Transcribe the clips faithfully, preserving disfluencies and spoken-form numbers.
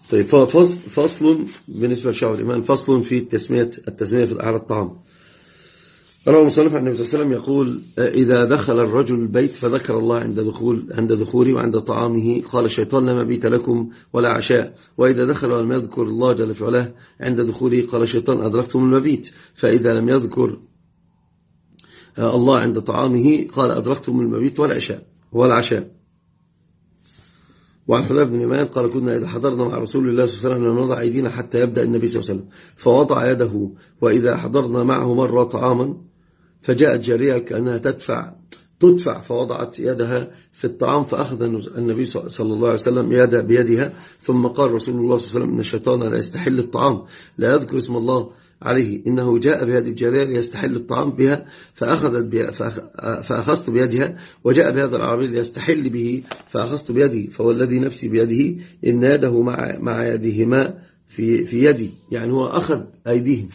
طيب فصل, فصل بالنسبة لشعب الإيمان، فصل في التسمية التسمية في على الطعام. روى المصنف عن النبي صلى الله عليه وسلم يقول: إذا دخل الرجل البيت فذكر الله عند دخول عند دخوله وعند طعامه قال الشيطان لا مبيت لكم ولا عشاء. وإذا دخل ولم يذكر الله جل في علاه عند دخوله قال الشيطان أدركتم المبيت. فإذا لم يذكر الله عند طعامه قال أدركتم المبيت والعشاء والعشاء. وعن حذيفة بن اليمان قال: كنا إذا حضرنا مع رسول الله صلى الله عليه وسلم لم نضع أيدينا حتى يبدأ النبي صلى الله عليه وسلم فوضع يده. وإذا حضرنا معه مرة طعاما فجاءت جارية كأنها تدفع تدفع فوضعت يدها في الطعام فأخذ النبي صلى الله عليه وسلم يد بيدها. ثم قال رسول الله صلى الله عليه وسلم: إن الشيطان لا يستحل الطعام لا يذكر اسم الله عليه، إنه جاء بهذه الجارية ليستحل الطعام بها فأخذت بها فأخذت بيدها، وجاء بهذا العربي ليستحل به فأخذت بيده، فوالذي نفسي بيده إن يده مع مع يدهما في في يدي. يعني هو أخذ أيديهم،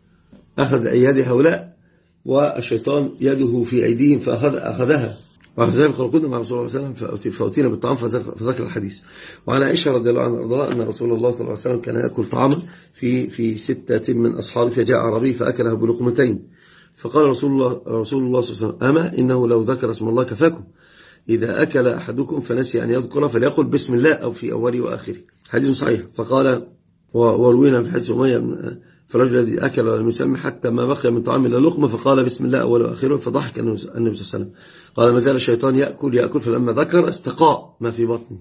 أخذ أيدي هؤلاء والشيطان يده في أيديهم فأخذ أخذها. وعن ذلك قال: كنا مع رسول الله صلى الله عليه وسلم فأتينا بالطعام فذكر الحديث. وعن عائشة رضي الله عنها أن رسول الله صلى الله عليه وسلم كان يأكل طعاما في في ستة من أصحابه فجاء عربي فأكله بلقمتين. فقال رسول الله رسول الله صلى الله عليه وسلم: أما إنه لو ذكر اسم الله كفاكم، إذا أكل أحدكم فنسي أن يذكر فليقل بسم الله أو في أوله وآخره. حديث صحيح. فقال وروينا في حديث أمية فالرجل الذي أكل ولم يسمي حتى ما بقي من طعام إلا لقمة فقال بسم الله أوله وآخره فضحك النبي صلى الله عليه وسلم. قال: ما زال الشيطان يأكل يأكل فلما ذكر استقاء ما في بطنه.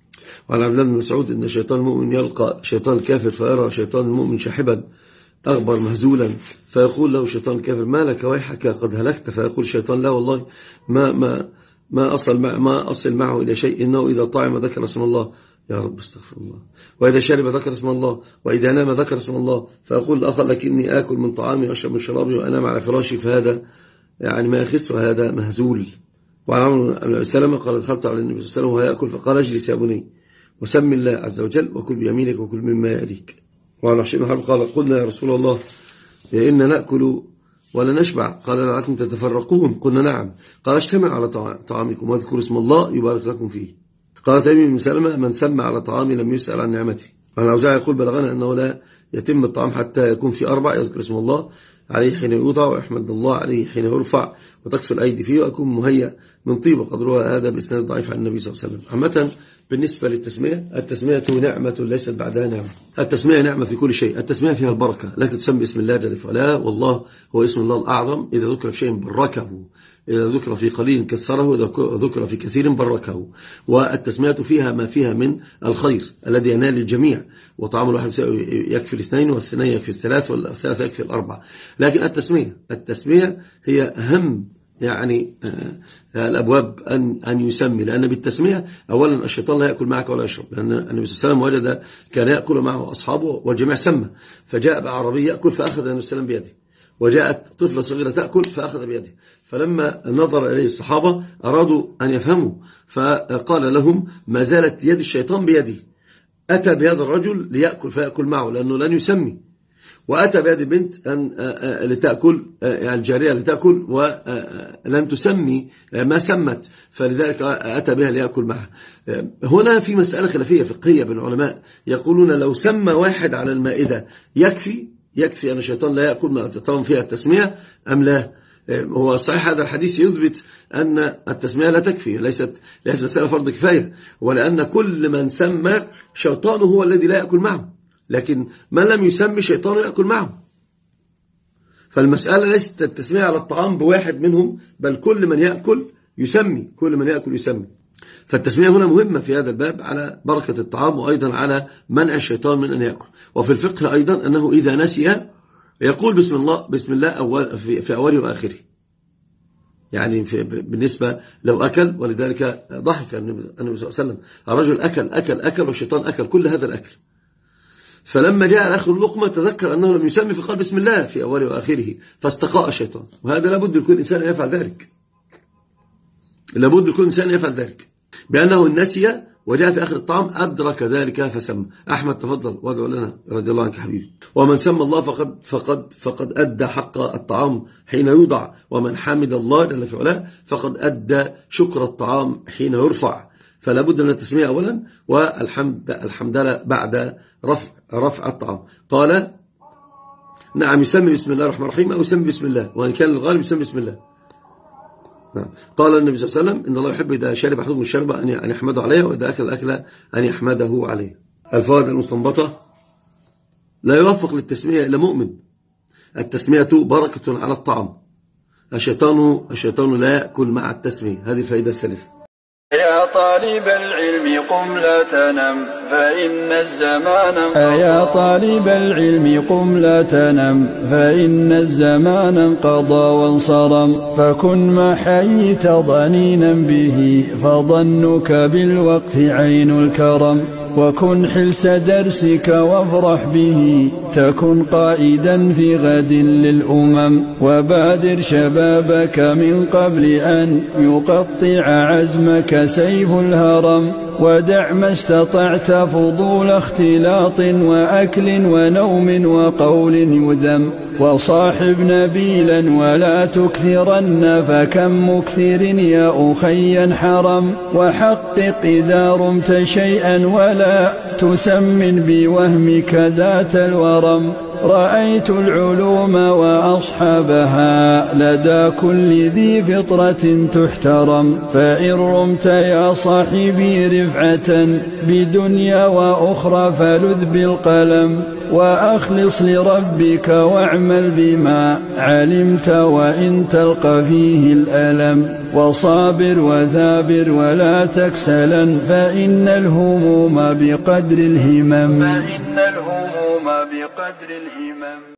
وعن عبد الله بن مسعود إن الشيطان المؤمن يلقى شيطان الكافر فيرى شيطان المؤمن شاحبا أغبر مهزولا فيقول له شيطان الكافر: ما لك ويحك قد هلكت؟ فيقول الشيطان: لا والله ما ما ما أصل مع ما أصل معه إلى شيء، إنه إذا طعم ذكر اسم الله، يا رب استغفر الله، وإذا شرب ذكر اسم الله، وإذا نام ذكر اسم الله. فأقول الآخر: لكني آكل من طعامي وأشرب من شرابي وأنام على فراشي، فهذا يعني ما يخس وهذا مهزول. وعن عمرو بن أبي سلمة قال: دخلت على النبي صلى الله عليه وسلم وهو يأكل فقال: اجلس يا بني وسم الله عز وجل وكل بيمينك وكل مما يليك. وعن وحش بن حرب قال: قلنا يا رسول الله إن نأكل ولا نشبع، قال: لعلكم تتفرقون. قلنا: نعم. قال: اجتمعوا على طعامكم واذكروا اسم الله يبارك لكم فيه. قال تيمي بن سلمة: من سمى على طعامه لم يسأل عن نعمته. وعن الأوزاعي يقول: بلغنا أنه لا يتم الطعام حتى يكون في أربع: يذكر اسم الله عليه حين يوضع، ويحمد الله عليه حين يرفع، وتكسر الأيدي فيه، ويكون مهيأ من طيب. وقد روى هذا بإسناد ضعيف عن النبي صلى الله عليه وسلم. عامة بالنسبة للتسمية، التسمية نعمة ليست بعدها نعمة. التسمية نعمة في كل شيء. التسمية فيها البركة، لكن تسمي باسم الله جل وعلا، والله هو اسم الله الأعظم. إذا ذكر في شيء بركه، إذا ذكر في قليل كثره، وإذا ذكر في كثير بركه. والتسمية فيها ما فيها من الخير الذي ينال الجميع. وطعام الواحد يكفي الاثنين، والثنين يكفي الثلاث، والثلاثة يكفي الأربع. لكن التسمية التسمية هي أهم يعني الأبواب أن أن يسمي، لأن بالتسمية أولا الشيطان لا يأكل معك ولا يشرب، لأن النبي صلى الله عليه وسلم وجد كان يأكل معه أصحابه والجميع سمى. فجاء بعربي يأكل فأخذ النبي صلى الله عليه وسلم بيده، وجاءت طفلة صغيرة تأكل فأخذ بيده. فلما نظر إليه الصحابة أرادوا أن يفهموا، فقال لهم: ما زالت يد الشيطان بيدي. أتى بهذا الرجل ليأكل فيأكل معه لأنه لن يسمي، وأتى بهذه البنت أن لتأكل، يعني الجارية لتأكل ولم تسمي ما سمت، فلذلك أتى بها ليأكل معها. هنا في مسألة خلافية فقهية بين العلماء، يقولون لو سمى واحد على المائدة يكفي يكفي أن الشيطان لا يأكل ما طالما فيها التسمية أم لا؟ هو صحيح هذا الحديث يثبت أن التسمية لا تكفي، ليست ليست مسألة فرض كفاية، ولأن كل من سمى شيطانه هو الذي لا يأكل معه، لكن من لم يسمي شيطانه يأكل معه. فالمسألة ليست التسمية على الطعام بواحد منهم، بل كل من يأكل يسمي، كل من يأكل يسمي. فالتسمية هنا مهمة في هذا الباب على بركة الطعام، وأيضا على منع الشيطان من أن يأكل. وفي الفقه أيضا أنه إذا نسي يقول بسم الله بسم الله أول في, في أوله وآخره، يعني في بالنسبة لو أكل. ولذلك ضحك النبي صلى الله عليه وسلم، الرجل أكل أكل أكل والشيطان أكل كل هذا الأكل، فلما جاء آخر اللقمة تذكر أنه لم يسمي فقال بسم الله في أوله وآخره فاستقاء الشيطان. وهذا لابد لكل إنسان يفعل ذلك، لابد لكل إنسان يفعل ذلك، بأنه النسي وجاء في آخر الطعام أدرك ذلك فسمى. أحمد تفضل وادعو لنا رضي الله عنك حبيبي. ومن سمى الله فقد فقد فقد أدى حق الطعام حين يوضع، ومن حمد الله جل في علاه فقد أدى شكر الطعام حين يرفع. فلا بد من التسمية أولا والحمد الحمدلله بعد رفع رفع الطعام. قال نعم يسمي بسم الله الرحمن الرحيم أو يسمي بسم الله، وإن كان الغالب يسمي بسم الله. نعم. قال النبي صلى الله عليه وسلم إن الله يحب إذا شرب أحدكم الشرب أن يحمده عليه، وإذا أكل الأكل أن يحمده عليه. الفوائد المستنبطة: لا يوفق للتسمية إلا مؤمن. التسمية بركة على الطعام. الشيطان الشيطان لا يأكل مع التسمية. هذه الفائدة الثالثة. يا طالب العلم قم لا تنم فإن الزمان انقضى. يا طالب العلم قم لا تنم فإن الزمان انقضى وانصرم، فكن ما حييت ضنينا به فظنك بالوقت عين الكرم، وكن حلس درسك وافرح به تكن قائدا في غد للأمم، وبادر شبابك من قبل أن يقطع عزمك سيف الهرم، ودع ما استطعت فضول اختلاط وأكل ونوم وقول يذم، وصاحب نبيلا ولا تكثرن فكم مكثر يا أخي حرم، وحقق إذا رمت شيئا ولا تسمن بوهمك ذات الورم، رأيت العلوم وأصحابها لدى كل ذي فطرة تحترم، فإن رمت يا صاحبي رفعة بدنيا وأخرى فلذ بالقلم، وأخلص لربك واعمل بما علمت وإن تلقى فيه الألم، وصابر وثابر ولا تكسلا فإن الهموم بقدر الهمم. فإن الهموم بقدر الهمم.